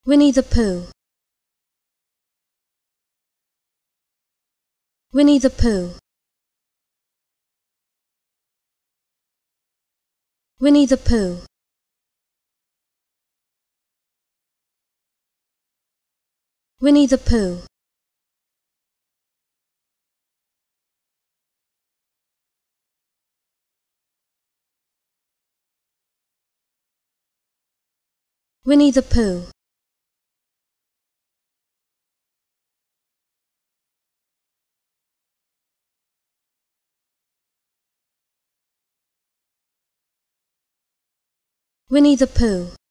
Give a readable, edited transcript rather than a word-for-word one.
Winnie the Pooh. Winnie the Pooh. Winnie the Pooh. Winnie the Pooh. Winnie the Pooh. Winnie the Pooh.